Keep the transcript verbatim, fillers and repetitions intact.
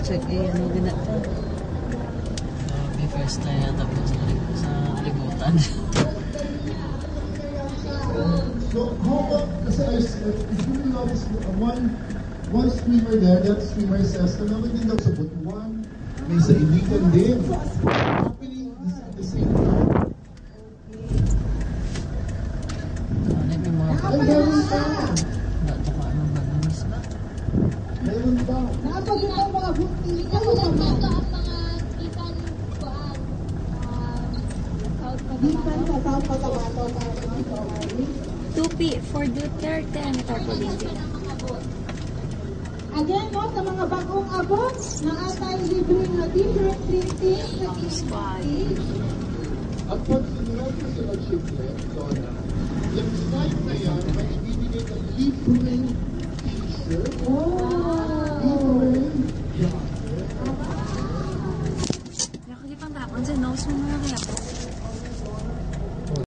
check eh, ano din na ito. Be first time yata po sa, sa libutan. So, how about, kasi if you notice one, one streamer there, that streamer says, kanawin din daw sa Butuan, may sa Iligan din. Happening at the same time. Ano yung mga Ay, meron pa! Dato ka ano ba namis ba? Meron pa! Nakapagod ang mga buti. Nakulat na ito ang mga ikan kuan. Gikan sa South Cotabato. Tupi for Duterte ang tarpaulin sila. Again, no, sa mga bagong abot, na atay libreng na t-shirt printing sa Squad. At pag sinulat ko sa nag-shiplet, Donna, yung site na yan, may ibibigay ng libreng t-shirt. Oh! Libreng jacket. Nakakipang tapon sa nose mo mga kaya po.